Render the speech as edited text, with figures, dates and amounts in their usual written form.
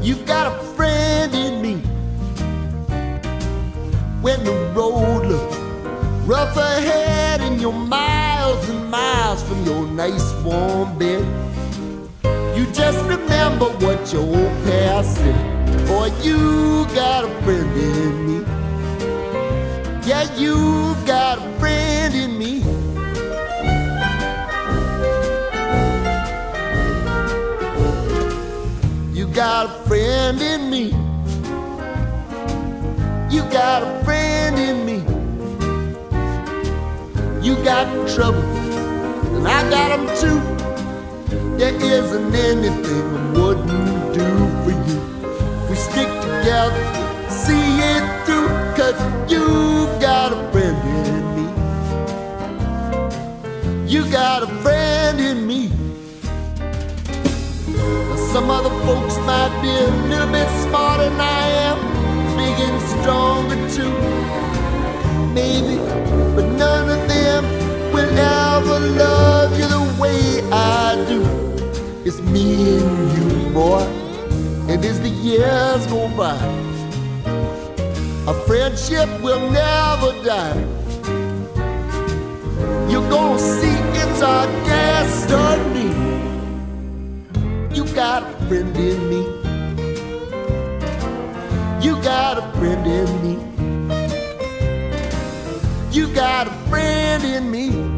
You've got a friend in me. When the road looks rough ahead and you're miles and miles from your nice warm bed, you just remember what your old past said. Boy, you got a friend in me. Yeah, you got a friend in me. You got a friend in me. You got a friend in me. You got trouble, and I got them too. There isn't anything I wouldn't do for you. We stick together, see it through, 'cause you've got a friend in me. You got a friend in me. Some other folks might be a little bit smarter than I am, big and stronger too, maybe, but none of them will ever love you the way I do. It's me and you, boy, and as the years go by, our friendship will never die. You're gonna see it's our destiny. You got a friend in me. You got a friend in me. You got a friend in me.